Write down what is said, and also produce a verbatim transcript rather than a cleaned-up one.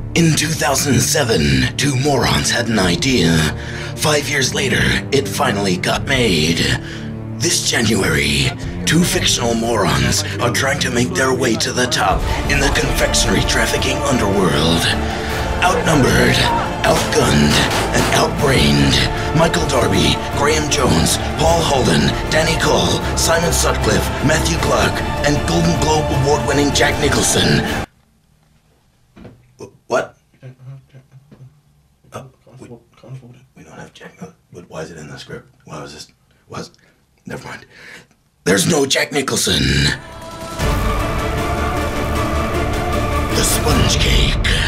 In two thousand seven, two morons had an idea. Five years later, it finally got made. This January, two fictional morons are trying to make their way to the top in the confectionery trafficking underworld. Outnumbered, outgunned, and outbrained, Michael Darby, Graham Jones, Paul Holden, Danny Cole, Simon Sutcliffe, Matthew Gluck, and Golden Globe award-winning Jack Nicholson. What? Uh, we, we don't have Jack. But why is it in the script? Why was this? Was never mind. There's no Jack Nicholson. The Sponge Cake.